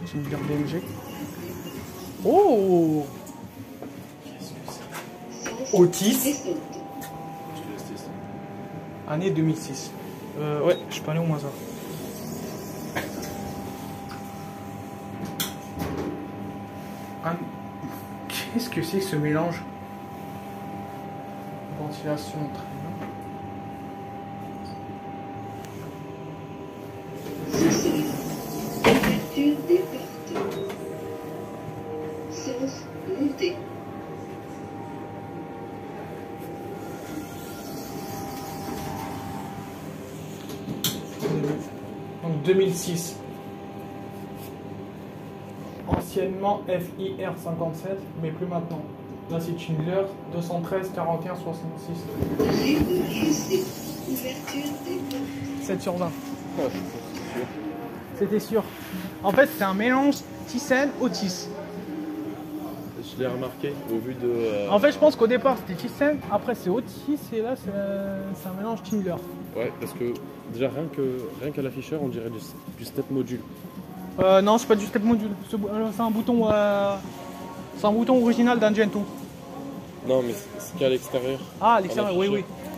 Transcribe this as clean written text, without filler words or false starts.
C'est une bière BMG. Oh, Otis. Année 2006. Ouais, je peux aller au moins ça. Qu'est-ce que c'est que ce mélange? Ventilation, très bien. Ouverture des portes. Sens montée. Donc 2006. Anciennement FIR 57, mais plus maintenant. Là c'est Schindler 213 41 66. Ouverture des portes. 7 sur 20. Ah, je suis sûr. C'était sûr. En fait c'est un mélange Thyssen-Otis. Je l'ai remarqué au vu de. En fait je pense qu'au départ c'était Thyssen, après c'est Otis et là c'est un mélange Schindler. Ouais, parce que déjà rien qu'à l'afficheur, on dirait du step module. Non c'est pas du step module, c'est un bouton original d'un Gento. Non, mais ce qu'il y a à l'extérieur. Ah à l'extérieur, oui oui.